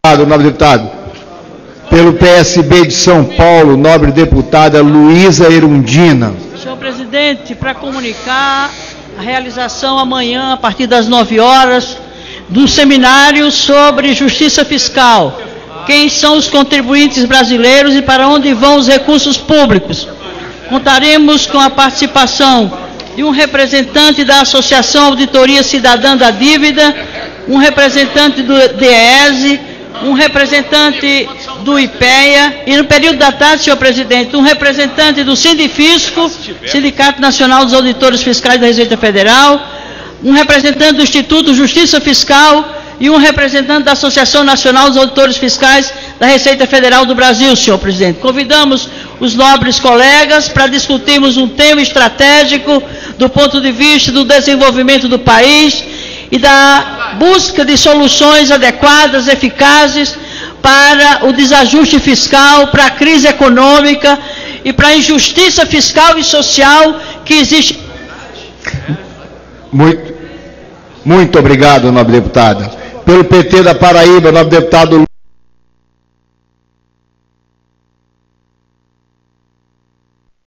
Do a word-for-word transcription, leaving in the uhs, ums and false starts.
Nobre deputado. Pelo P S B de São Paulo, nobre deputada Luísa Erundina. Senhor presidente, para comunicar a realização amanhã, a partir das nove horas, de um seminário sobre justiça fiscal. Quem são os contribuintes brasileiros e para onde vão os recursos públicos. Contaremos com a participação de um representante da Associação Auditoria Cidadã da Dívida, um representante do D E S E, um representante do IPEA e, no período da tarde, senhor presidente, um representante do Sindifisco, Sindicato Nacional dos Auditores Fiscais da Receita Federal, um representante do Instituto Justiça Fiscal e um representante da Associação Nacional dos Auditores Fiscais da Receita Federal do Brasil, senhor presidente. Convidamos os nobres colegas para discutirmos um tema estratégico do ponto de vista do desenvolvimento do país e da busca de soluções adequadas, eficazes para o desajuste fiscal, para a crise econômica e para a injustiça fiscal e social que existe. Muito, muito obrigado, nobre deputada. Pelo P T da Paraíba, nobre deputado